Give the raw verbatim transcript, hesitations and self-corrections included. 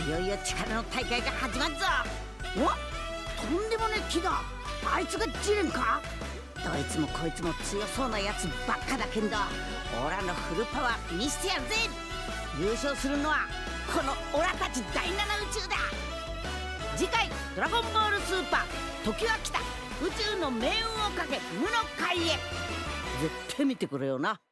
いよいよ力の大会が始まるぞ。お、とんでもねえ木だ。あいつがジレンか。どいつもこいつも強そうなやつばっかだけんど、オラのフルパワー見せてやるぜ。優勝するのはこのオラたち第七宇宙だ。次回「ドラゴンボールスーパー時は来た宇宙の命運をかけ無の海へ」絶対見てくれよな。